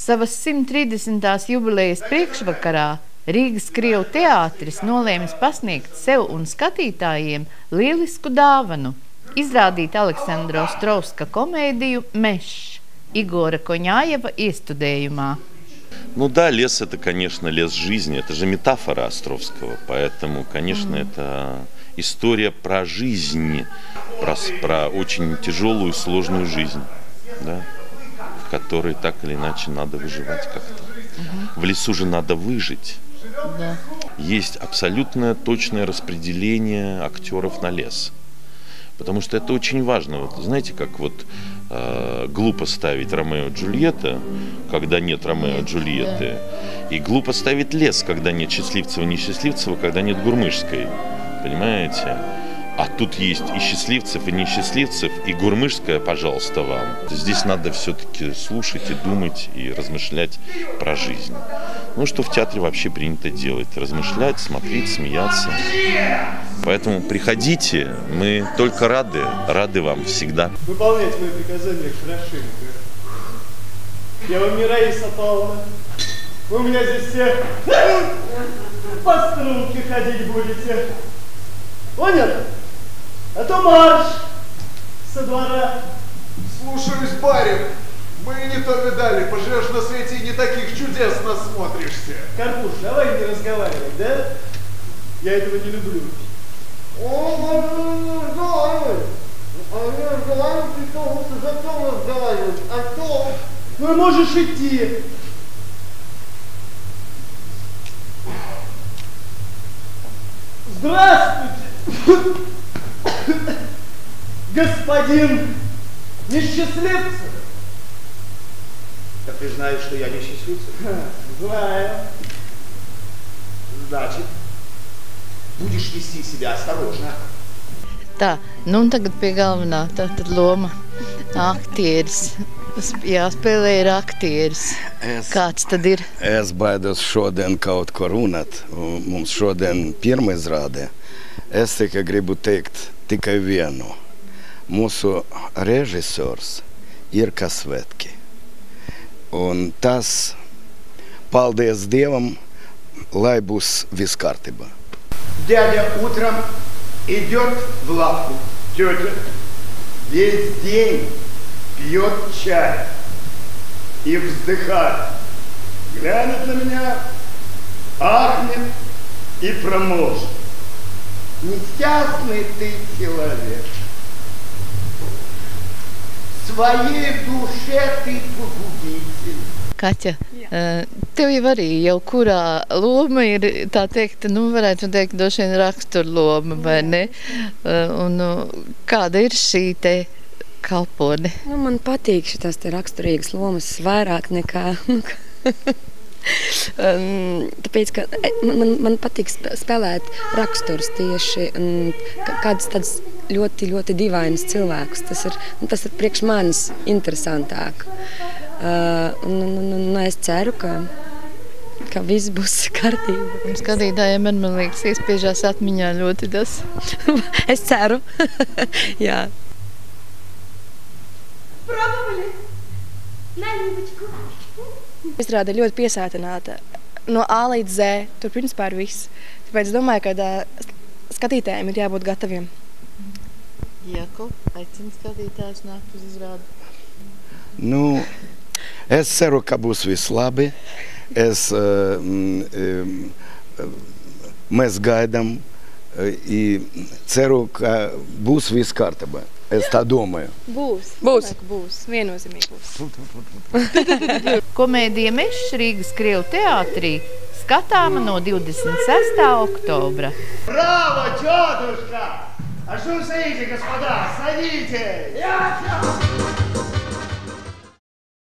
Savas 130. jubilejas priekšvakarā Rīgas Krievu teātris nolēmis pasniegt sev un skatītājiem lielisku dāvanu – izrādīt Aleksandra Ostrovska komēdiju «Mešs» Igora Koņājeva iestudējumā. Ну да, лес – это, конечно, лес жизни, это же метафора Островского, поэтому, конечно, это история про жизнь, про очень тяжелую, сложную жизнь, да, в которой так или иначе надо выживать как-то. В лесу же надо выжить. Да. Есть абсолютное точное распределение актеров на лес. Потому что это очень важно. Вот, знаете, как вот глупо ставить Ромео и Джульетта, когда нет Ромео и Джульетты, и глупо ставить лес, когда нет Счастливцева, не Счастливцева, когда нет Гурмышской. Понимаете? А тут есть и Счастливцев, и несчастливцев, и Гурмышская, пожалуйста, вам. Здесь надо все-таки слушать и думать, и размышлять про жизнь. Ну, что в театре вообще принято делать. Размышлять, смотреть, смеяться. Поэтому приходите, мы только рады вам всегда. Выполнять мои приказания хорошенько. Я вам не Раиса Павловна. Вы у меня здесь все по струнке ходить будете. Понял? А то марш со двора. Слушаюсь, барин. Мы не то видали, поживешь на свете и не таких чудес насмотришься. Карпуш, давай не разговаривай, да? Я этого не люблю. Ну, можешь идти. Здравствуйте, господин Несчастливцев. Так ты знаешь, что я не Счастливцев? Знаю. Значит, будешь вести себя осторожно. Tā, nu un tagad pie galvenā, tātad loma aktieris. Jāspēlē ir aktieris. Kāds tad ir? Es baidos šodien kaut ko runāt. Mums šodien pirma izrāde. Es tikai gribu teikt tikai vienu. Mūsu režisors ir Kasvetki. Un tas, paldies Dievam, lai būs viss kārtībā. Дядя утром идет в лавку. Тетя весь день пьет чай и вздыхает. Глянет на меня, ахнет и промолвит. Несчастный ты человек. Своей душе ты погубитель. Kaķa, tev jau arī jau kurā loma ir, tā teikt, nu varētu teikt, droši vien raksturloma, vai ne? Un kāda ir šī te kalpone? Nu, man patīk šitās te raksturīgas lomas vairāk nekā... Tāpēc, ka man patīk spēlēt raksturs tieši kādas tādas ļoti, ļoti divainas cilvēkus. Tas ir priekš manis interesantāk. Es ceru, ka viss būs kārtībā. Un skatītājiem man liekas, iespiežās atmiņā ļoti tas. Es ceru. Jā. Pробовали? Наливочку. Izrāde ļoti piesātināta. No A līdz Z, tur principā ir viss. Tāpēc domāju, ka skatītājiem ir jābūt gataviem. Jakub, aicinu skatītājus nākt uz izrādi. Nu, es ceru, ka būs viss labi. Mēs gaidām i ceru, ka būs viss kārtībā. Es tā domāju. Būs. Viennozīmīgi būs. Komēdija Mešs Rīgas Krievu teātrī skatāma no 26. oktobra. Браво, тетушка! А что стоите, господа? Садитесь!